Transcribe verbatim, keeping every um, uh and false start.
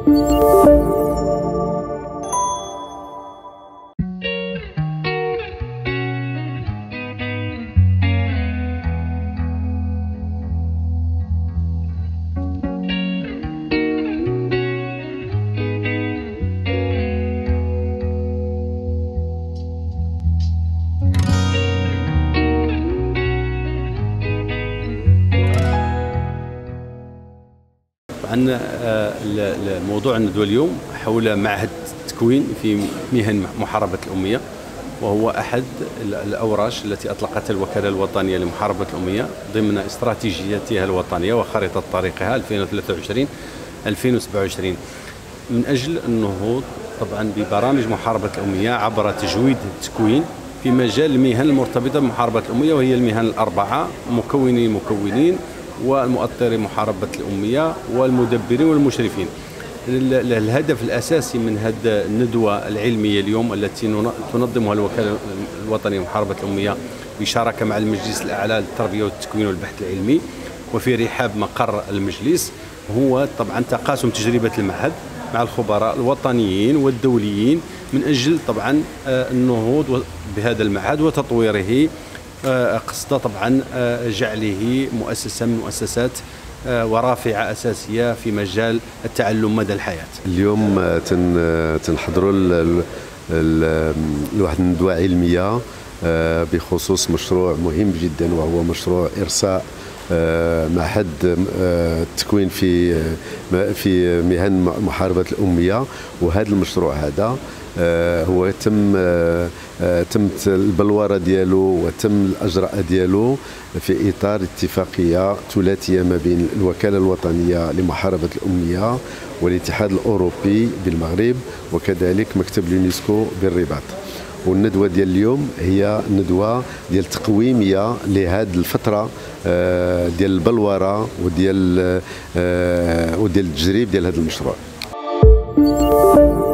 عن موضوع الندوة اليوم حول معهد تكوين في مهن محاربة الأمية، وهو أحد الأوراش التي أطلقتها الوكالة الوطنية لمحاربة الأمية ضمن استراتيجيتها الوطنية وخريطة طريقها ألفين وثلاثة وعشرين ألفين وسبعة وعشرين من أجل النهوض طبعا ببرامج محاربة الأمية عبر تجويد التكوين في مجال المهن المرتبطة بمحاربة الأمية، وهي المهن الأربعة: مكوني المكونين، والمؤطري محاربة الأمية، والمدبرين، والمشرفين. الهدف الأساسي من هذه الندوة العلمية اليوم التي تنظمها الوكالة الوطنية لمحاربة الأمية بشراكة مع المجلس الأعلى للتربية والتكوين والبحث العلمي وفي رحاب مقر المجلس، هو طبعا تقاسم تجربة المعهد مع الخبراء الوطنيين والدوليين من أجل طبعا النهوض بهذا المعهد وتطويره، قصد طبعا جعله مؤسسة من مؤسسات ورافعة أساسية في مجال التعلم مدى الحياة. اليوم تنحضروا لواحد الندوة علمية بخصوص مشروع مهم جدا، وهو مشروع إرساء معهد التكوين في في مهن محاربة الأمية. وهذا المشروع هذا هو تم تم البلوره ديالو وتم الاجراء ديالو في اطار اتفاقيه ثلاثيه ما بين الوكاله الوطنيه لمحاربه الاميه والاتحاد الاوروبي بالمغرب وكذلك مكتب اليونسكو بالرباط. والندوه ديال اليوم هي ندوه ديال تقويميه لهذه الفتره ديال البلوره وديال وديال التجريب ديال هذا المشروع.